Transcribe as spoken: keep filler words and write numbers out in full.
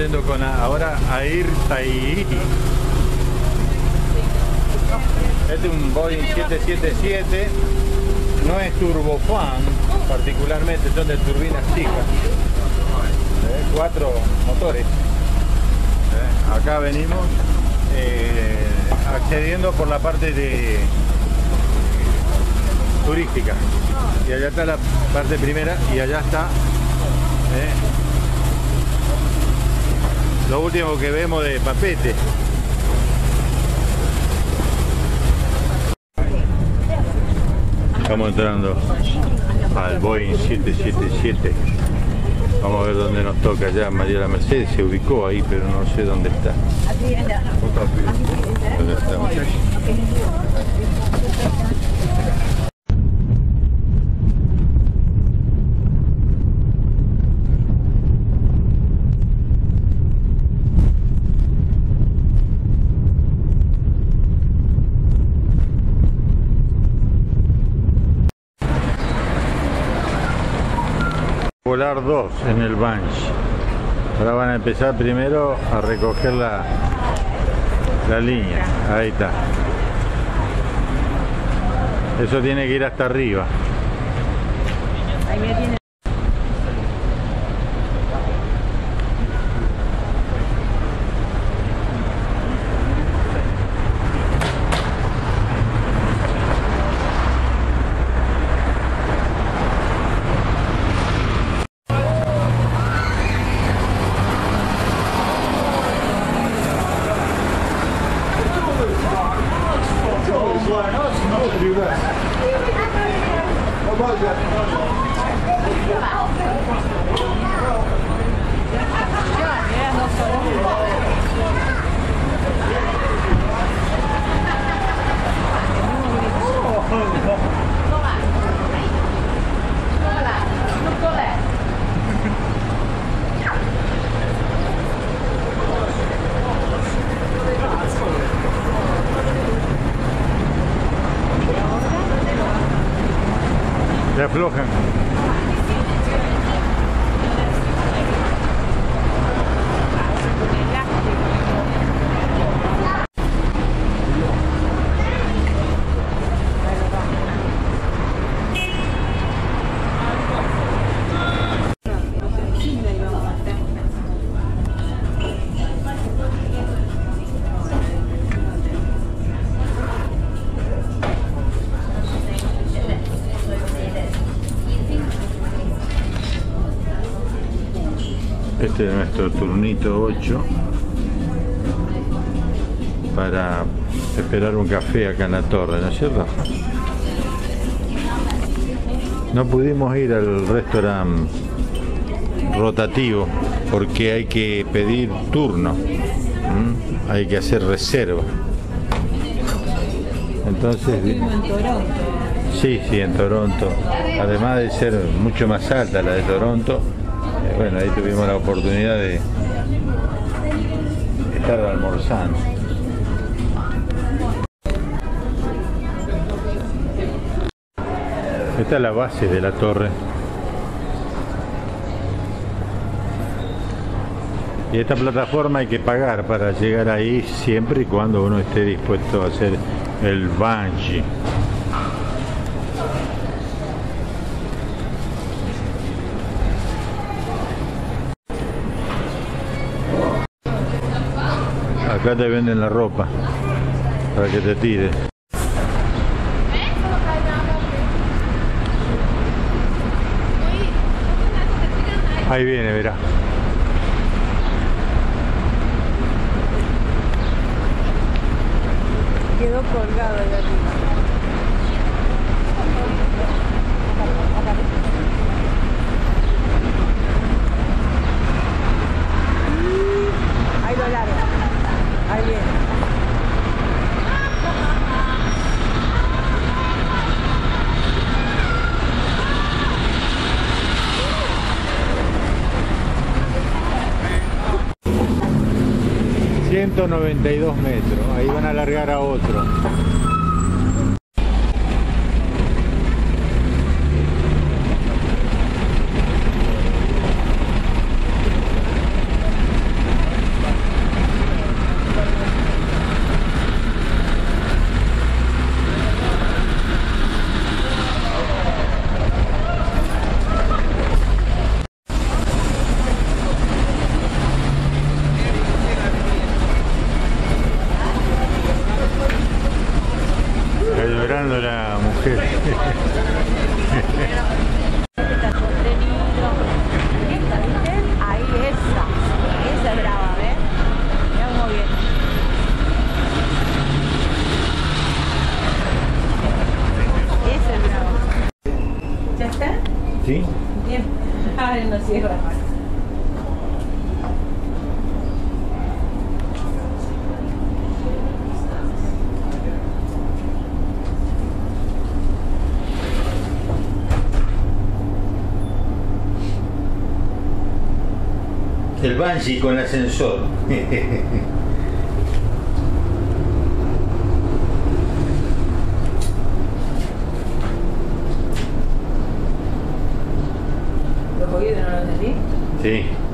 yendo con ahora a Irtai. Este es un Boeing siete siete siete, no es turbofan particularmente, son de turbinas chicas, ¿eh? Cuatro motores. ¿Eh? Acá venimos eh, accediendo por la parte de turística y allá está la parte primera y allá está ¿eh? lo último que vemos de Papete. Estamos entrando al Boeing siete siete siete. Vamos a ver dónde nos toca ya. María la Mercedes se ubicó ahí, pero no sé dónde está. ¿Dónde está, muchachos? Volar dos en el Banshee. Ahora van a empezar primero a recoger la, la línea. Ahí está. Eso tiene que ir hasta arriba. Ahí me tiene. Se aflojan. Este es nuestro turnito ocho para esperar un café acá en la torre, ¿no es cierto? No pudimos ir al restaurante rotativo porque hay que pedir turno, ¿m? Hay que hacer reserva. Entonces, sí, sí, en Toronto, además de ser mucho más alta la de Toronto, eh, bueno, ahí tuvimos la oportunidad de estar almorzando. Esta es la base de la torre. Y esta plataforma hay que pagar para llegar ahí siempre y cuando uno esté dispuesto a hacer el bungee. Acá te venden la ropa para que te tires. Ahí viene, verá. Quedó colgado el gatito. Ahí lo larga. Ahí viene. ciento noventa y dos metros, ahí van a alargar a otro. cierra. El Banshee con ascensor. ¿Los oídos no los sentí? Sí.